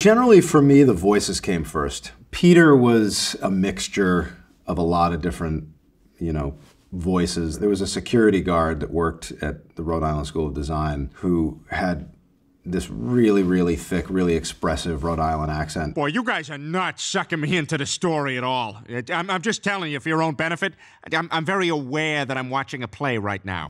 Generally, for me, the voices came first. Peter was a mixture of a lot of different, voices. There was a security guard that worked at the Rhode Island School of Design who had this really, really thick, really expressive Rhode Island accent. Boy, you guys are not sucking me into the story at all. I'm just telling you for your own benefit. I'm very aware that I'm watching a play right now.